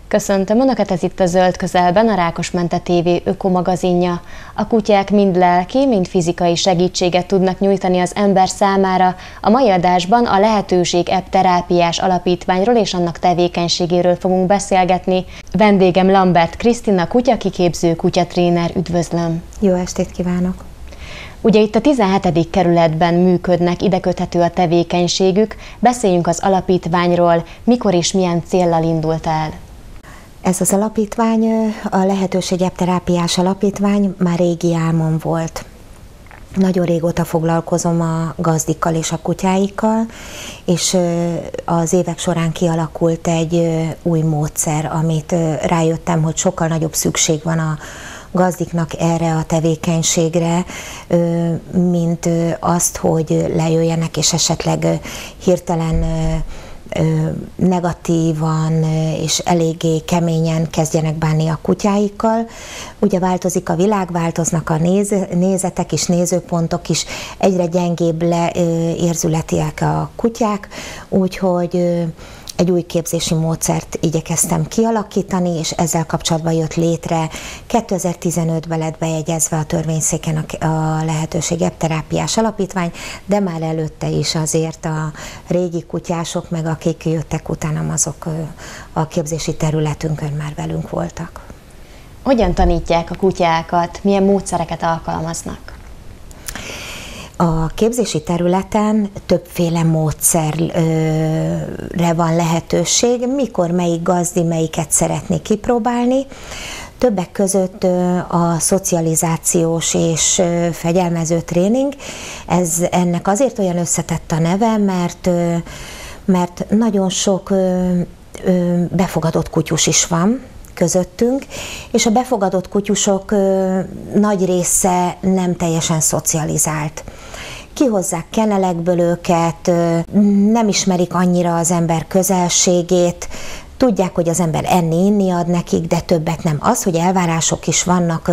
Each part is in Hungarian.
Köszöntöm Önöket, ez itt a Zöld Közelben, a Rákosmente TV ökomagazinja. A kutyák mind lelki, mind fizikai segítséget tudnak nyújtani az ember számára. A mai adásban a Lehetőség App terápiás alapítványról és annak tevékenységéről fogunk beszélgetni. Vendégem Lambert Krisztina, kutyakiképző, kutyatréner, üdvözlöm! Jó estét kívánok! Ugye itt a 17. kerületben működnek, ide köthető a tevékenységük. Beszéljünk az alapítványról, mikor és milyen céllal indult el. Ez az alapítvány, a Lehetőség App terápiás alapítvány már régi álmom volt. Nagyon régóta foglalkozom a gazdikkal és a kutyáikkal, és az évek során kialakult egy új módszer, amit rájöttem, hogy sokkal nagyobb szükség van a gazdiknak erre a tevékenységre, mint azt, hogy lejöjjenek és esetleg hirtelen negatívan és eléggé keményen kezdjenek bánni a kutyáikkal. Ugye változik a világ, változnak a nézetek és nézőpontok is, egyre gyengébb érzületiek a kutyák, úgyhogy egy új képzési módszert igyekeztem kialakítani, és ezzel kapcsolatban jött létre. 2015-ben lett bejegyezve a törvényszéken a Lehetőség App terápiás alapítvány, de már előtte is azért a régi kutyások, meg akik jöttek utánam, azok a képzési területünkön már velünk voltak. Hogyan tanítják a kutyákat, milyen módszereket alkalmaznak? A képzési területen többféle módszerre van lehetőség, mikor melyik gazdi melyiket szeretné kipróbálni. Többek között a szocializációs és fegyelmező tréning. Ennek azért olyan összetett a neve, mert nagyon sok befogadott kutyus is van közöttünk, és a befogadott kutyusok nagy része nem teljesen szocializált. Kihozzák kennelekből őket, nem ismerik annyira az ember közelségét, tudják, hogy az ember enni-inni ad nekik, de többet nem. Az, hogy elvárások is vannak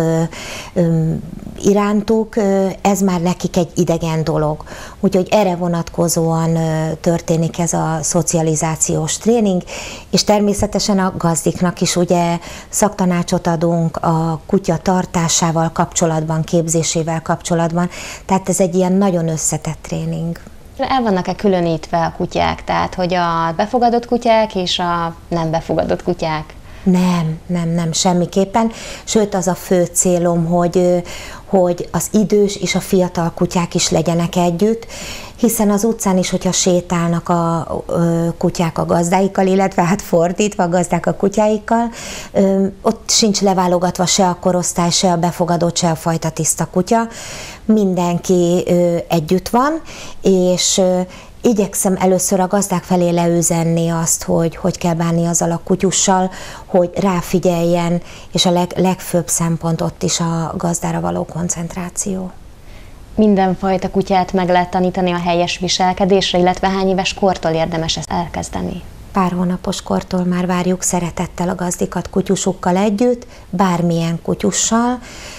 irántuk, ez már nekik egy idegen dolog. Úgyhogy erre vonatkozóan történik ez a szocializációs tréning, és természetesen a gazdiknak is ugye szaktanácsot adunk a kutya tartásával kapcsolatban, képzésével kapcsolatban, tehát ez egy ilyen nagyon összetett tréning. El vannak-e különítve a kutyák, tehát hogy a befogadott kutyák és a nem befogadott kutyák? Nem, semmiképpen. Sőt, az a fő célom, hogy az idős és a fiatal kutyák is legyenek együtt, hiszen az utcán is, hogyha sétálnak a kutyák a gazdáikkal, illetve hát fordítva a gazdák a kutyáikkal, ott sincs leválogatva se a korosztály, se a befogadott, se a fajta tiszta kutya. Mindenki együtt van, és igyekszem először a gazdák felé leüzenni azt, hogy kell bánni azzal a kutyussal, hogy ráfigyeljen, és a legfőbb szempont ott is a gazdára való koncentráció. Mindenfajta kutyát meg lehet tanítani a helyes viselkedésre, illetve hány éves kortól érdemes ezt elkezdeni? Pár hónapos kortól már várjuk szeretettel a gazdikat kutyusukkal együtt, bármilyen kutyussal,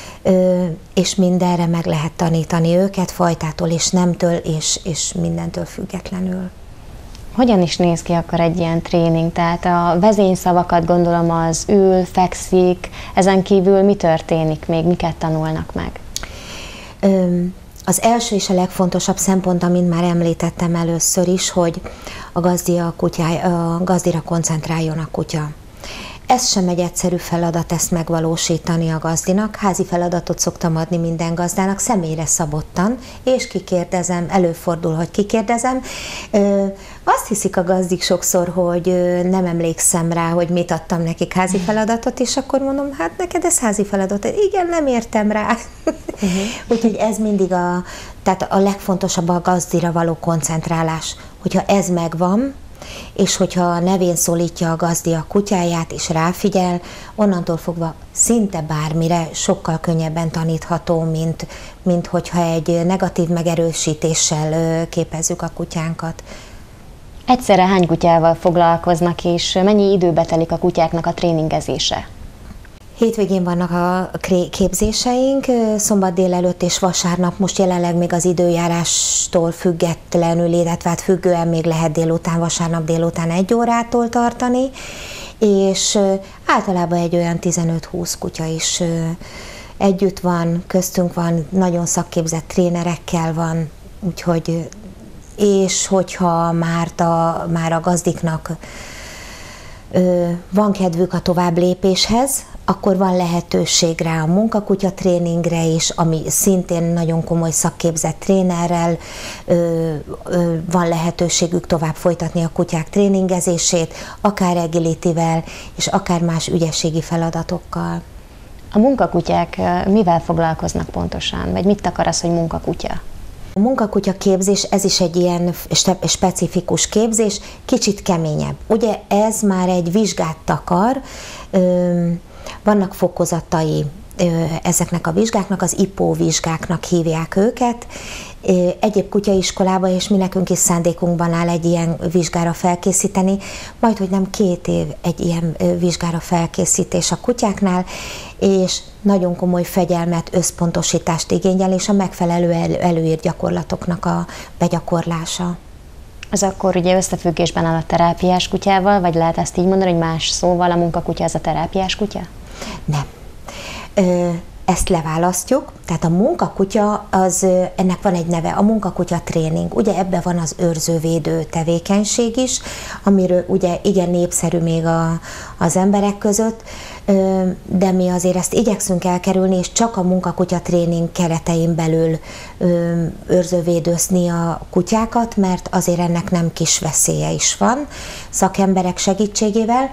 és mindenre meg lehet tanítani őket, fajtától és nemtől, és mindentől függetlenül. Hogyan is néz ki akkor egy ilyen tréning? Tehát a vezényszavakat gondolom az ül, fekszik, ezen kívül mi történik még, miket tanulnak meg? Az első és a legfontosabb szempont, amint már említettem először is, hogy a gazdira koncentráljon a kutya. Ez sem egy egyszerű feladat, ezt megvalósítani a gazdinak. Házi feladatot szoktam adni minden gazdának, személyre szabottan, és kikérdezem, előfordul, hogy kikérdezem. Azt hiszik a gazdik sokszor, hogy nem emlékszem rá, hogy mit adtam nekik házi feladatot, és akkor mondom, hát neked ez házi feladat. Igen, nem értem rá. Úgyhogy ez mindig tehát a legfontosabb a gazdira való koncentrálás. Hogyha ez megvan, és hogyha a nevén szólítja a gazdi a kutyáját, és ráfigyel, onnantól fogva szinte bármire sokkal könnyebben tanítható, mint hogyha egy negatív megerősítéssel képezzük a kutyánkat. Egyszerre hány kutyával foglalkoznak, és mennyi időbe telik a kutyáknak a tréningezése? Hétvégén vannak a képzéseink, szombat délelőtt és vasárnap, most jelenleg még az időjárástól függetlenül, illetve hát függően még lehet délután, vasárnap délután 1 órától tartani, és általában egy olyan 15-20 kutya is együtt van, köztünk van, nagyon szakképzett trénerekkel van, úgyhogy, és hogyha már a gazdiknak van kedvük a tovább lépéshez, akkor van lehetőség rá a munkakutya tréningre is, ami szintén nagyon komoly szakképzett trénerrel van lehetőségük tovább folytatni a kutyák tréningezését, akár agilityvel, és akár más ügyességi feladatokkal. A munkakutyák mivel foglalkoznak pontosan, vagy mit akar az, hogy munkakutya? A munkakutya képzés, ez is egy ilyen specifikus képzés, kicsit keményebb. Ugye ez már egy vizsgát takar, vannak fokozatai ezeknek a vizsgáknak, az IPO vizsgáknak hívják őket. Egyéb kutyaiskolában, és mi nekünk is szándékunkban áll egy ilyen vizsgára felkészíteni, majd hogy nem 2 év egy ilyen vizsgára felkészítés a kutyáknál, és nagyon komoly fegyelmet, összpontosítást igényel, és a megfelelő előírt gyakorlatoknak a begyakorlása. Ez akkor ugye összefüggésben áll a terápiás kutyával, vagy lehet ezt így mondani, hogy más szóval a munkakutya az a terápiás kutya? Nem. Ezt leválasztjuk, tehát a munkakutya, ennek van egy neve, a munkakutya tréning. Ugye ebben van az őrzővédő tevékenység is, amiről ugye igen népszerű még az emberek között, de mi azért ezt igyekszünk elkerülni, és csak a munkakutya tréning keretein belül őrzővédőzni a kutyákat, mert azért ennek nem kis veszélye is van szakemberek segítségével.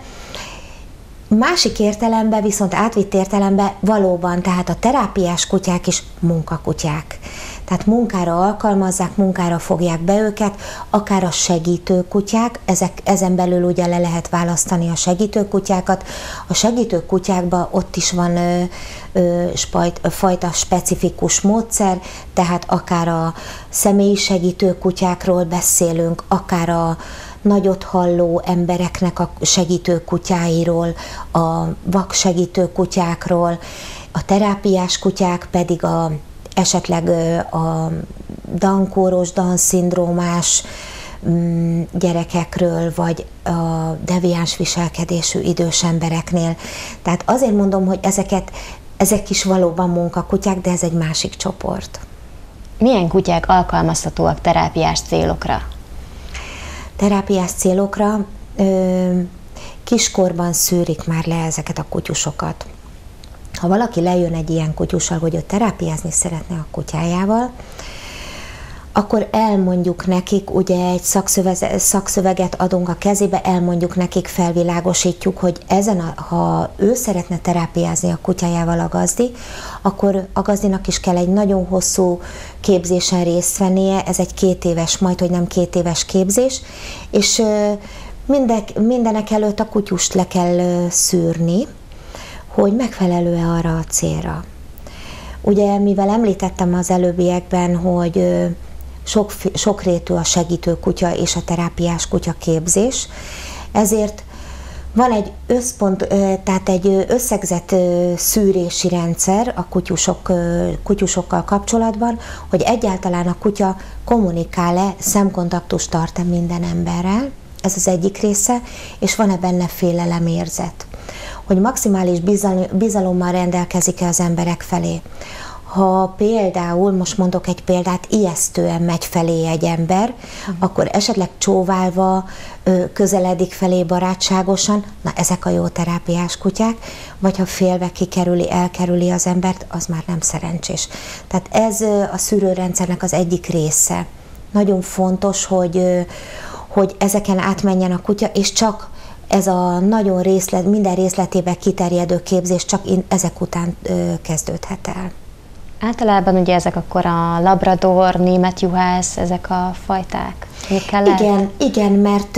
Másik értelemben, viszont átvitt értelemben valóban, tehát a terápiás kutyák is munkakutyák. Tehát munkára alkalmazzák, munkára fogják be őket, akár a segítő kutyák, ezen belül ugye le lehet választani a segítő kutyákat. A segítő kutyákban ott is van fajta specifikus módszer, tehát akár a személyi segítő kutyákról beszélünk, akár a nagyot halló embereknek a segítő kutyáiról, a vak segítő kutyákról, a terápiás kutyák pedig esetleg a Down-kóros, Down-szindrómás gyerekekről, vagy a deviáns viselkedésű idős embereknél. Tehát azért mondom, hogy ezek is valóban munkakutyák, de ez egy másik csoport. Milyen kutyák alkalmazhatóak terápiás célokra? Terápiás célokra kiskorban szűrik már le ezeket a kutyusokat. Ha valaki lejön egy ilyen kutyussal, hogy ő terápiázni szeretne a kutyájával, akkor elmondjuk nekik, ugye egy szakszöveget adunk a kezébe, elmondjuk nekik, felvilágosítjuk, hogy ha ő szeretne terápiázni a kutyájával a gazdi, akkor a gazdinak is kell egy nagyon hosszú képzésen részt vennie, ez egy 2 éves, majdhogy nem 2 éves képzés, és mindenek előtt a kutyust le kell szűrni, hogy megfelelő-e arra a célra. Ugye, mivel említettem az előbbiekben, hogy sokrétű a segítő kutya és a terápiás kutya képzés, ezért van egy tehát egy összegzett szűrési rendszer a kutyusokkal kapcsolatban, hogy egyáltalán a kutya kommunikál-e, szemkontaktust tart-e minden emberrel, ez az egyik része, és van-e benne félelemérzet, hogy maximális bizalommal rendelkezik-e az emberek felé. Ha például, most mondok egy példát, ijesztően megy felé egy ember, akkor esetleg csóválva közeledik felé barátságosan, na ezek a jó terápiás kutyák, vagy ha félve elkerüli az embert, az már nem szerencsés. Tehát ez a szűrőrendszernek az egyik része. Nagyon fontos, hogy ezeken átmenjen a kutya, és csak ez a nagyon minden részletében kiterjedő képzés csak ezek után kezdődhet el. Általában ugye ezek akkor a labrador, német juhász, ezek a fajták? Igen, mert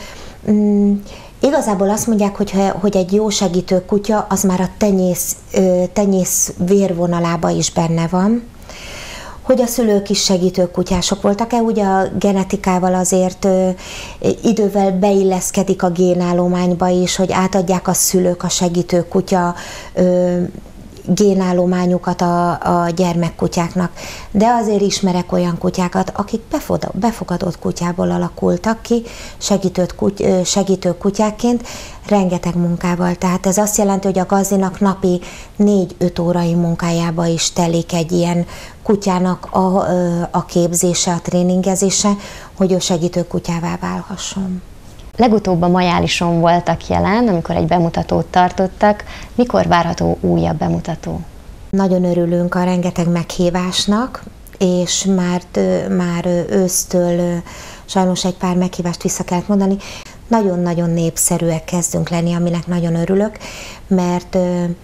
igazából azt mondják, hogy egy jó segítő kutya, az már a tenyész vérvonalában is benne van. Hogy a szülők is segítő kutyások voltak-e, ugye a genetikával azért idővel beilleszkedik a génállományba is, hogy átadják a szülők a segítő kutya génállományukat a gyermekkutyáknak, de azért ismerek olyan kutyákat, akik befogadott kutyából alakultak ki, segítő kutyákként, rengeteg munkával. Tehát ez azt jelenti, hogy a gazdinak napi 4-5 órai munkájába is telik egy ilyen kutyának a képzése, a tréningezése, hogy ő segítő kutyává válhasson. Legutóbb a Majálison voltak jelen, amikor egy bemutatót tartottak. Mikor várható újabb bemutató? Nagyon örülünk a rengeteg meghívásnak, és már ősztől sajnos egy pár meghívást vissza kellett mondani. Nagyon-nagyon népszerűek kezdünk lenni, aminek nagyon örülök, mert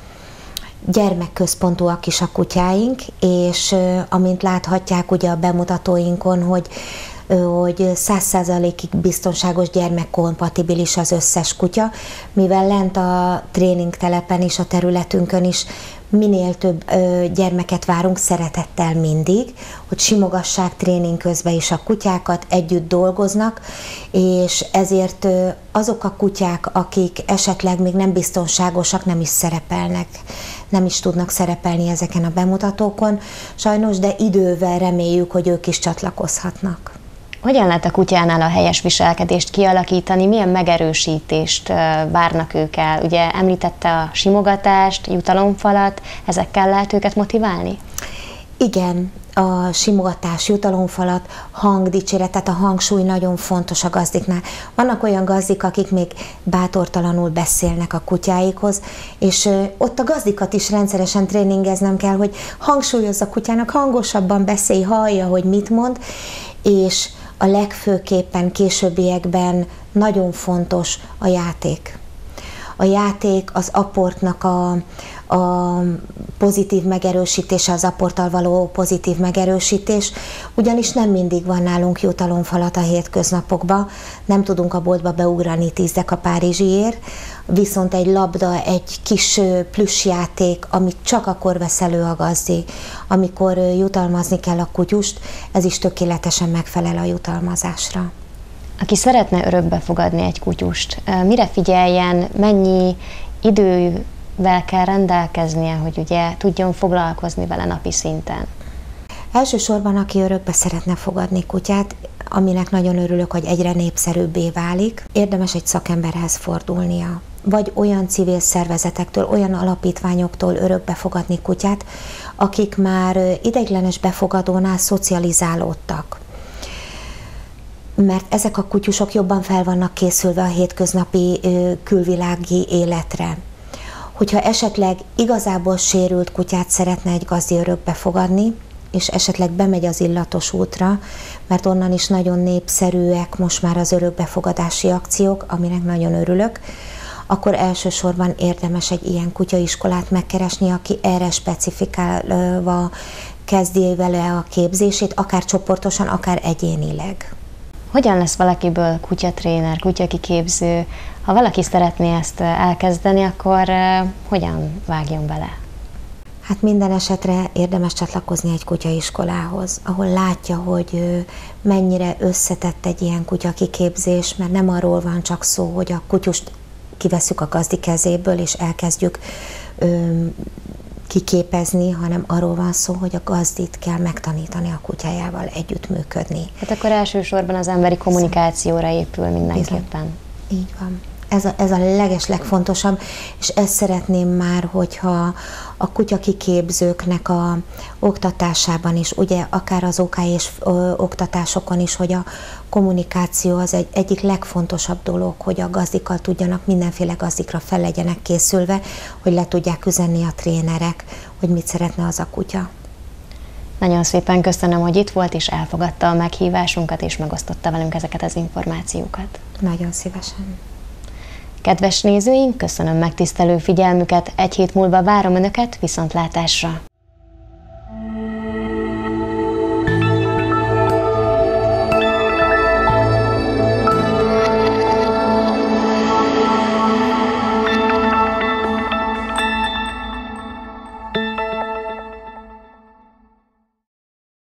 gyermekközpontúak is a kutyáink, és amint láthatják ugye a bemutatóinkon, hogy 100%-ig biztonságos gyermekkompatibilis az összes kutya, mivel lent a tréningtelepen is, a területünkön is minél több gyermeket várunk szeretettel mindig, hogy simogassák tréning közben is a kutyákat, együtt dolgoznak, és ezért azok a kutyák, akik esetleg még nem biztonságosak, nem is szerepelnek, nem is tudnak szerepelni ezeken a bemutatókon, sajnos, de idővel reméljük, hogy ők is csatlakozhatnak. Hogyan lehet a kutyánál a helyes viselkedést kialakítani, milyen megerősítést várnak ők el? Ugye említette a simogatást, jutalomfalat, ezekkel lehet őket motiválni? Igen, a simogatás, jutalomfalat, hangdicséret, tehát a hangsúly nagyon fontos a gazdiknál. Vannak olyan gazdik, akik még bátortalanul beszélnek a kutyáikhoz, és ott a gazdikat is rendszeresen tréningeznem kell, hogy hangsúlyozza a kutyának, hangosabban beszélj, hallja, hogy mit mond, és a legfőképpen későbbiekben nagyon fontos a játék. A játék az apportnak a pozitív megerősítése, az apporttal való pozitív megerősítés, ugyanis nem mindig van nálunk jutalomfalat a hétköznapokban, nem tudunk a boltba beugrani 10 deka párizsiért, viszont egy labda, egy kis plüssjáték, amit csak akkor vesz elő a gazdi, amikor jutalmazni kell a kutyust, ez is tökéletesen megfelel a jutalmazásra. Aki szeretne örökbe fogadni egy kutyust, mire figyeljen, mennyi idővel kell rendelkeznie, hogy ugye tudjon foglalkozni vele napi szinten? Elsősorban, aki örökbe szeretne fogadni kutyát, aminek nagyon örülök, hogy egyre népszerűbbé válik, érdemes egy szakemberhez fordulnia, vagy olyan civil szervezetektől, olyan alapítványoktól örökbe fogadni kutyát, akik már ideiglenes befogadónál szocializálódtak. Mert ezek a kutyusok jobban fel vannak készülve a hétköznapi külvilági életre. Hogyha esetleg igazából sérült kutyát szeretne egy gazdi örökbe fogadni, és esetleg bemegy az illatos útra, mert onnan is nagyon népszerűek most már az örökbefogadási akciók, aminek nagyon örülök, akkor elsősorban érdemes egy ilyen kutyaiskolát megkeresni, aki erre specifikálva kezdi vele a képzését, akár csoportosan, akár egyénileg. Hogyan lesz valakiből kutyatréner, kutyakiképző? Ha valaki szeretné ezt elkezdeni, akkor hogyan vágjon bele? Hát minden esetre érdemes csatlakozni egy kutyaiskolához, ahol látja, hogy mennyire összetett egy ilyen kutyakiképzés, mert nem arról van csak szó, hogy a kutyust kivesszük a gazdi kezéből, és elkezdjük kiképezni, hanem arról van szó, hogy a gazdit kell megtanítani a kutyájával együttműködni. Hát akkor elsősorban az emberi kommunikációra épül mindenképpen. Így van. Ez a legfontosabb, és ezt szeretném már, hogyha a kutyakiképzőknek a oktatásában is, ugye akár az OK és oktatásokon is, hogy a kommunikáció az egyik legfontosabb dolog, hogy a gazdikkal tudjanak, mindenféle gazdikra fel legyenek készülve, hogy le tudják üzenni a trénerek, hogy mit szeretne az a kutya. Nagyon szépen köszönöm, hogy itt volt és elfogadta a meghívásunkat és megosztotta velünk ezeket az információkat. Nagyon szívesen. Kedves nézőink, köszönöm megtisztelő figyelmüket, egy hét múlva várom Önöket, viszontlátásra!